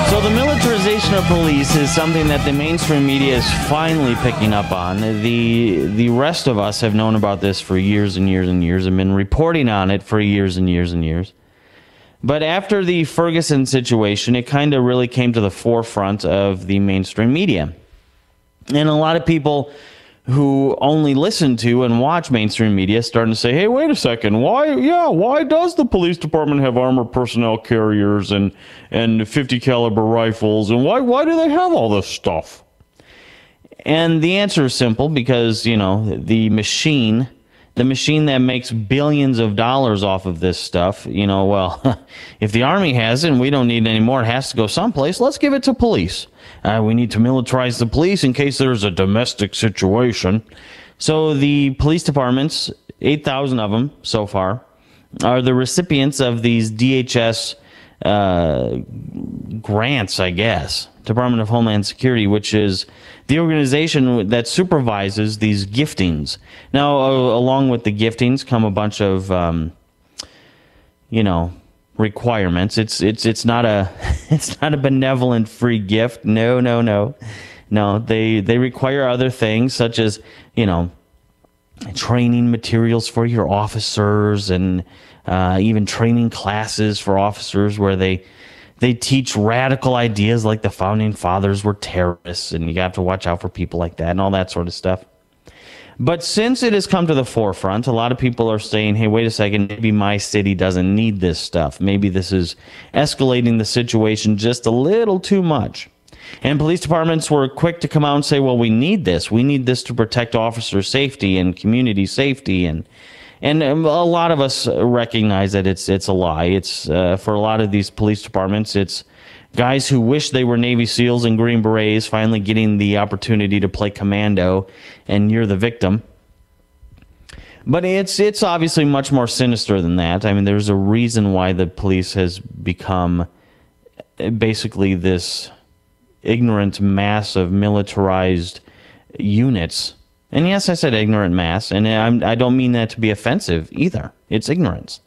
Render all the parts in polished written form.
So the militarization of police is something that the mainstream media is finally picking up on. The rest of us have known about this for years and years and years and been reporting on it for years and years and years. But after the Ferguson situation, it kind of really came to the forefront of the mainstream media. And a lot of people who only listen to and watch mainstream media starting to say, hey, wait a second, why does the police department have armored personnel carriers and 50 caliber rifles, and why do they have all this stuff? And the answer is simple, because, you know, the machine that makes billions of dollars off of this stuff, you know, well, if the Army has it and we don't need it anymore, it has to go someplace, let's give it to police. We need to militarize the police in case there's a domestic situation. So the police departments, 8,000 of them so far, are the recipients of these DHS grants, I guess, Department of Homeland Security, which is the organization that supervises these giftings. Now, along with the giftings come a bunch of, requirements. It's not a benevolent free gift. No. They require other things, such as, training materials for your officers, and even training classes for officers where they teach radical ideas like the founding fathers were terrorists, and you have to watch out for people like that and all that sort of stuff. But since it has come to the forefront, a lot of people are saying, hey, wait a second, maybe my city doesn't need this stuff. Maybe this is escalating the situation just a little too much. And police departments were quick to come out and say, well, we need this. We need this to protect officer safety and community safety. And a lot of us recognize that it's a lie. It's for a lot of these police departments, it's guys who wish they were Navy SEALs and Green Berets finally getting the opportunity to play commando, and you're the victim. But it's obviously much more sinister than that. I mean, there's a reason why the police has become basically this ignorant mass of militarized units. And yes, I said ignorant mass, and I don't mean that to be offensive either. It's ignorance.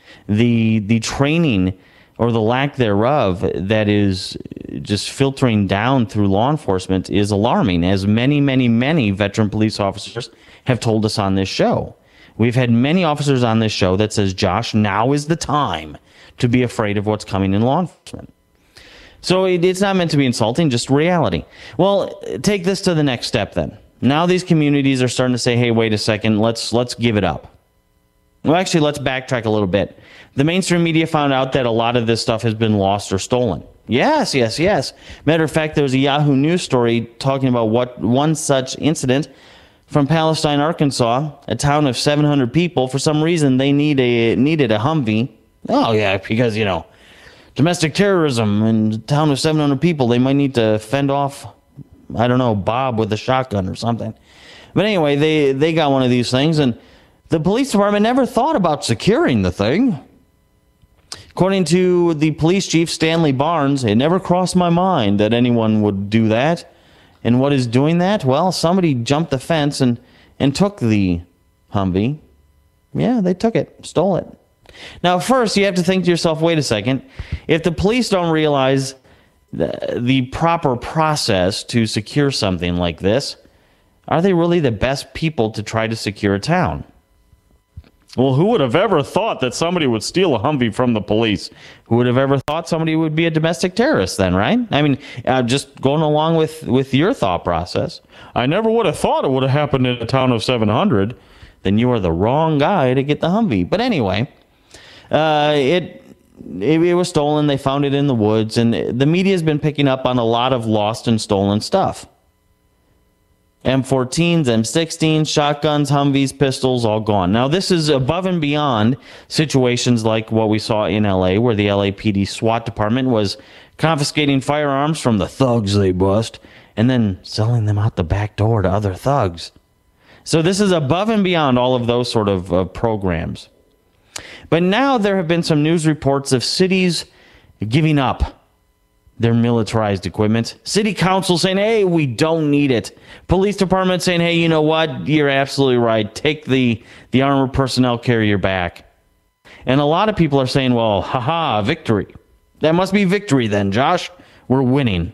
The training, or the lack thereof, that is just filtering down through law enforcement is alarming, as many veteran police officers have told us on this show. We've had many officers on this show that says, Josh, now is the time to be afraid of what's coming in law enforcement. So it's not meant to be insulting, just reality. Well, take this to the next step then. Now these communities are starting to say, hey, wait a second, let's give it up. Well, actually, let's backtrack a little bit. The mainstream media found out that a lot of this stuff has been lost or stolen. Yes. Matter of fact, there was a Yahoo News story talking about one such incident from Palestine, Arkansas, a town of 700 people. For some reason, they needed a Humvee. Oh, yeah, because, domestic terrorism in a town of 700 people, they might need to fend off, I don't know, Bob with a shotgun or something. But anyway, they got one of these things, and the police department never thought about securing the thing. According to the police chief, Stanley Barnes, it never crossed my mind that anyone would do that. And what is doing that? Well, somebody jumped the fence and took the Humvee. Yeah, they took it, stole it. Now, first, you have to think to yourself, wait a second. If the police don't realize the proper process to secure something like this, are they really the best people to try to secure a town? Well, who would have ever thought that somebody would steal a Humvee from the police? Who would have ever thought somebody would be a domestic terrorist then, right? I mean, just going along with your thought process. I never would have thought it would have happened in a town of 700. Then you are the wrong guy to get the Humvee. But anyway, it was stolen. They found it in the woods. And the media has been picking up on a lot of lost and stolen stuff. M14s, M16s, shotguns, Humvees, pistols, all gone. Now, this is above and beyond situations like what we saw in L.A., where the LAPD SWAT department was confiscating firearms from the thugs they bust and then selling them out the back door to other thugs. So this is above and beyond all of those sort of programs. But now there have been some news reports of cities giving up their militarized equipment. City council saying, hey, we don't need it. Police department saying, hey, you know what? You're absolutely right. Take the armored personnel carrier back. And a lot of people are saying, well, haha, victory. That must be victory then, Josh. We're winning.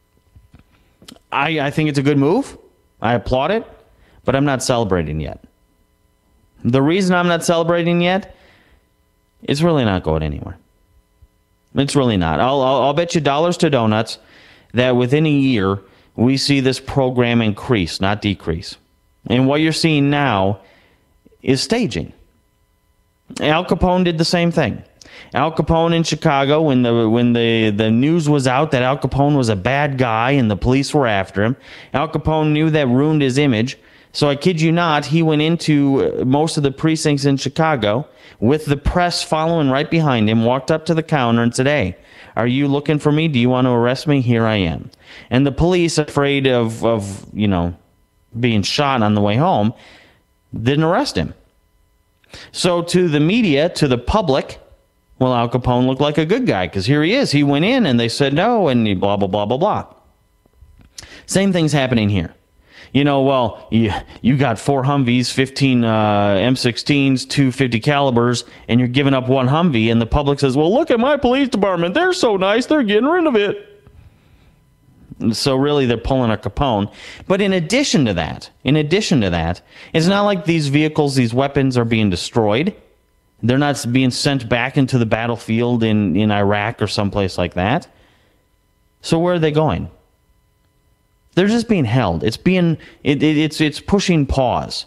I think it's a good move. I applaud it, but I'm not celebrating yet. The reason I'm not celebrating yet, it's really not going anywhere. It's really not. I'll bet you dollars to donuts that within a year we see this program increase, not decrease. And what you're seeing now is staging. Al Capone did the same thing. Al Capone in Chicago, when the news was out that Al Capone was a bad guy and the police were after him, Al Capone knew that ruined his image. So I kid you not, he went into most of the precincts in Chicago with the press following right behind him, walked up to the counter and said, "Hey, are you looking for me? Do you want to arrest me? Here I am." And the police, afraid of being shot on the way home, didn't arrest him. So to the media, to the public, well, Al Capone looked like a good guy because here he is. He went in and they said no and blah, blah, blah, blah, blah. Same thing's happening here. Well, you got 4 Humvees, 15 M16s, 2 50 calibers, and you're giving up 1 Humvee, and the public says, well, look at my police department. They're so nice. They're getting rid of it. So really, they're pulling a Capone. But in addition to that, it's not like these vehicles, these weapons are being destroyed. They're not being sent back into the battlefield in Iraq or someplace like that. So where are they going? They're just being held. It's pushing pause.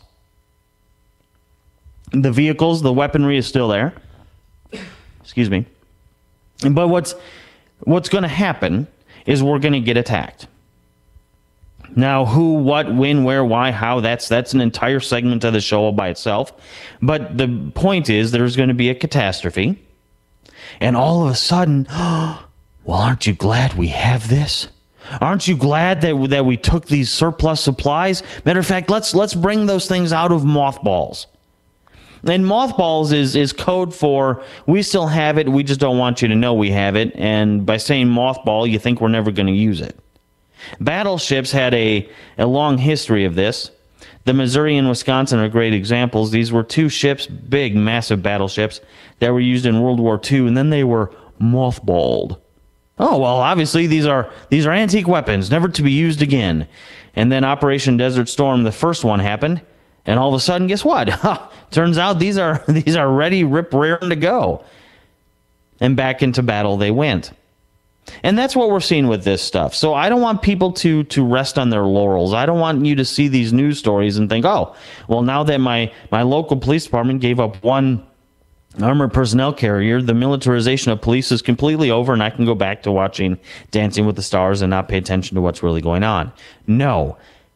The vehicles, the weaponry is still there. Excuse me. But what's going to happen is we're going to get attacked. Now, who, what, when, where, why, how, that's an entire segment of the show all by itself. But the point is there's going to be a catastrophe. And all of a sudden, well, aren't you glad we have this? Aren't you glad that we took these surplus supplies? Matter of fact, let's bring those things out of mothballs. And mothballs is code for we still have it, we just don't want you to know we have it. And by saying mothball, you think we're never going to use it. Battleships had a long history of this. The Missouri and Wisconsin are great examples. These were 2 ships, big, massive battleships that were used in World War II, and then they were mothballed. Oh, well, obviously these are antique weapons, never to be used again. And then Operation Desert Storm, the first one, happened, and all of a sudden, guess what? Turns out these are ready, rip, raring to go. And back into battle they went. And that's what we're seeing with this stuff. So I don't want people to rest on their laurels. I don't want you to see these news stories and think, oh, well, now that my local police department gave up 1 armored personnel carrier, the militarization of police is completely over and I can go back to watching Dancing with the Stars and not pay attention to what's really going on. No.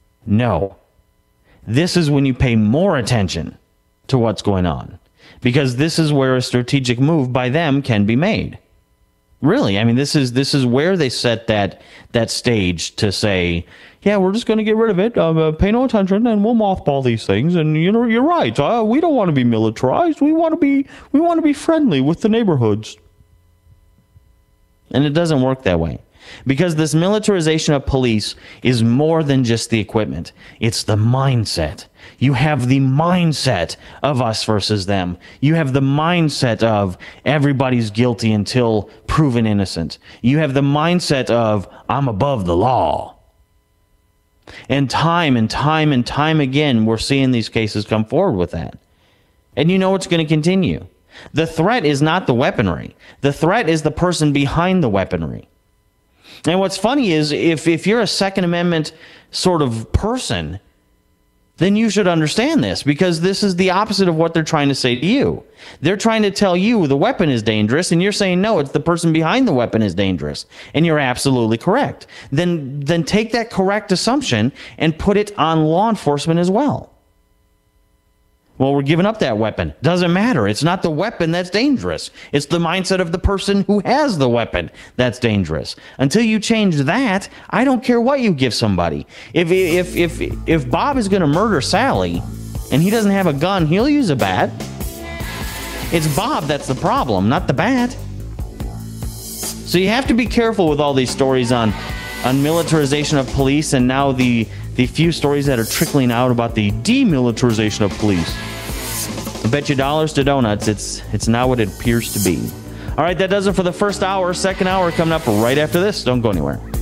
This is when you pay more attention to what's going on, because this is where a strategic move by them can be made. Really, I mean, this is where they set that stage to say, yeah, we're just going to get rid of it. Pay no attention, and we'll mothball these things. And you're right. We don't want to be militarized. We want to be friendly with the neighborhoods. And it doesn't work that way, because this militarization of police is more than just the equipment. It's the mindset. You have the mindset of us versus them. You have the mindset of everybody's guilty until proven innocent. You have the mindset of I'm above the law. And time again, we're seeing these cases come forward with that. And you know it's going to continue. The threat is not the weaponry. The threat is the person behind the weaponry. And what's funny is if you're a Second Amendment sort of person, then you should understand this, because this is the opposite of what they're trying to say to you. They're trying to tell you the weapon is dangerous, and you're saying, no, it's the person behind the weapon is dangerous. And you're absolutely correct. Then take that correct assumption and put it on law enforcement as well. Well, we're giving up that weapon. Doesn't matter. It's not the weapon that's dangerous. It's the mindset of the person who has the weapon that's dangerous. Until you change that, I don't care what you give somebody. If Bob is going to murder Sally and he doesn't have a gun, he'll use a bat. It's Bob that's the problem, not the bat. So you have to be careful with all these stories on militarization of police, and now the few stories that are trickling out about the demilitarization of police. I bet you dollars to donuts, it's not what it appears to be. All right, that does it for the first hour. Second hour coming up right after this. Don't go anywhere.